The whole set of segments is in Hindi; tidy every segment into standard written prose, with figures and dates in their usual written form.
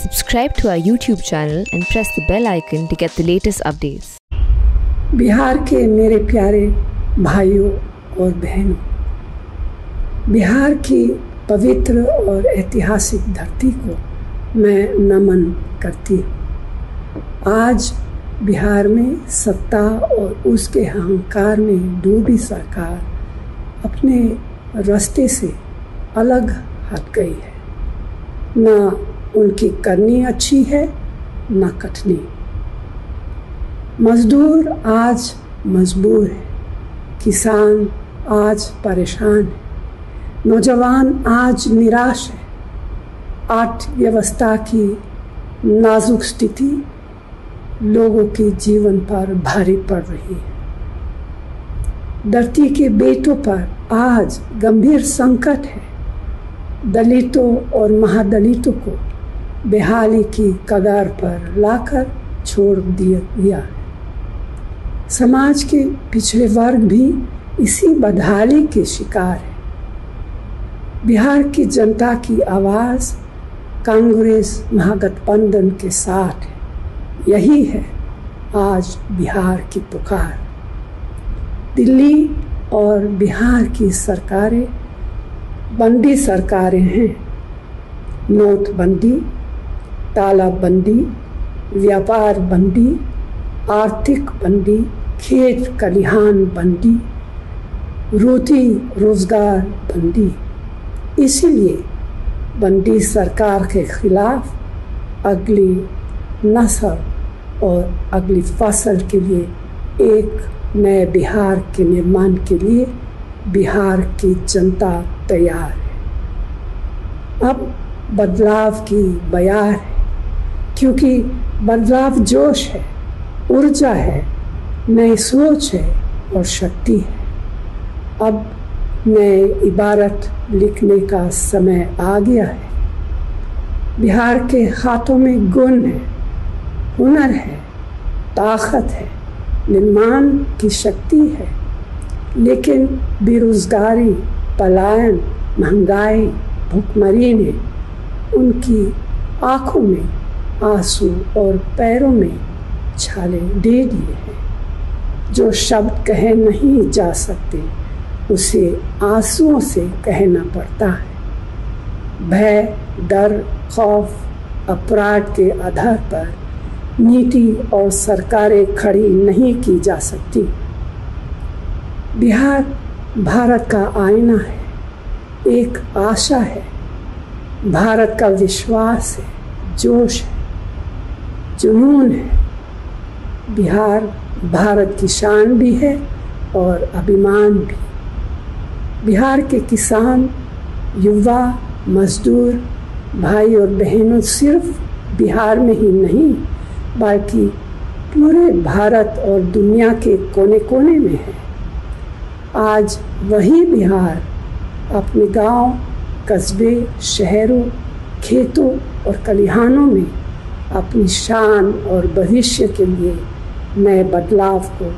Subscribe to our YouTube channel and press the bell icon to get the latest updates. Bihar के मेरे प्यारे भाइयों और बहनों, बिहार की पवित्र और ऐतिहासिक धरती को मैं नमन करती हूँ। आज बिहार में सत्ता और उसके अहंकार में डूबी सरकार अपने रास्ते से अलग हट गई है। न उनकी करनी अच्छी है न कटनी। मजदूर आज मजबूर है, किसान आज परेशान है, नौजवान आज निराश है। अर्थव्यवस्था की नाजुक स्थिति लोगों के जीवन पर भारी पड़ रही है। धरती के बेटों पर आज गंभीर संकट है। दलितों और महादलितों को बेहाली की कगार पर लाकर छोड़ दिया गया है। समाज के पिछड़े वर्ग भी इसी बदहाली के शिकार है। बिहार की जनता की आवाज़ कांग्रेस महागठबंधन के साथ है। यही है आज बिहार की पुकार। दिल्ली और बिहार की सरकारें बंदी सरकारें हैं। नोटबंदी, तालाबंदी, व्यापार बंदी, आर्थिक बंदी, खेत खलिहान बंदी, रोटी रोजगार बंदी। इसीलिए बंदी सरकार के खिलाफ अगली नस्ल और अगली फसल के लिए एक नए बिहार के निर्माण के लिए बिहार की जनता तैयार है। अब बदलाव की बयार है, क्योंकि बदलाव जोश है, ऊर्जा है, नई सोच है और शक्ति है। अब नए इबारत लिखने का समय आ गया है। बिहार के हाथों में गुण है, हुनर है, ताकत है, निर्माण की शक्ति है, लेकिन बेरोजगारी, पलायन, महंगाई, भूखमरी ने उनकी आँखों में आंसू और पैरों में छाले दे दिए हैं। जो शब्द कहे नहीं जा सकते उसे आंसुओं से कहना पड़ता है। भय, डर, खौफ, अपराध के आधार पर नीति और सरकारें खड़ी नहीं की जा सकती। बिहार भारत का आईना है, एक आशा है, भारत का विश्वास है, जोश है, जुनून है। बिहार भारत की शान भी है और अभिमान भी। बिहार के किसान, युवा, मजदूर, भाई और बहनों सिर्फ बिहार में ही नहीं बल्कि पूरे भारत और दुनिया के कोने कोने में है। आज वही बिहार अपने गांव, कस्बे, शहरों, खेतों और खलिहानों में अपनी शान और भविष्य के लिए नए बदलाव को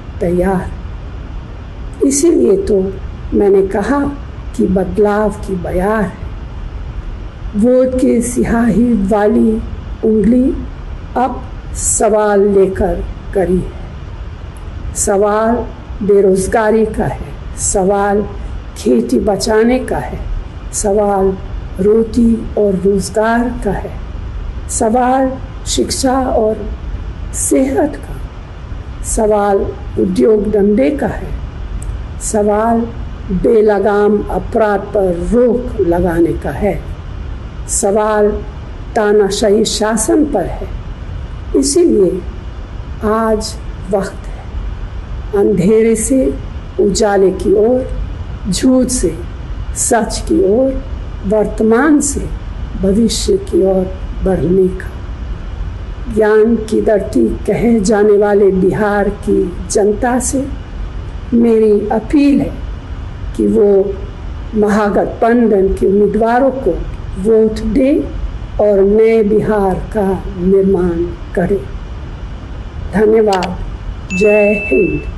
तैयार। इसीलिए तो मैंने कहा कि बदलाव की बयार है। वोट के सियाही वाली उंगली अब सवाल लेकर करी है। सवाल बेरोजगारी का है, सवाल खेती बचाने का है, सवाल रोटी और रोजगार का है, सवाल शिक्षा और सेहत का, सवाल उद्योग धंधे का है, सवाल बेलगाम अपराध पर रोक लगाने का है, सवाल तानाशाही शासन पर है। इसीलिए आज वक्त है अंधेरे से उजाले की ओर, झूठ से सच की ओर, वर्तमान से भविष्य की ओर बढ़ने का। ज्ञान की धरती कहे जाने वाले बिहार की जनता से मेरी अपील है कि वो महागठबंधन के उम्मीदवारों को वोट दे और नए बिहार का निर्माण करे। धन्यवाद। जय हिंद।